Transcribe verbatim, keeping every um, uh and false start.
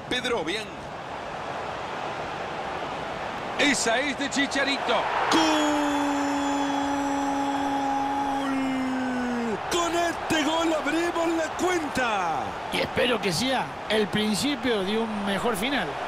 Pedro, bien. Esa es de Chicharito. ¡Gol! Con este gol abrimos la cuenta. Y espero que sea el principio de un mejor final.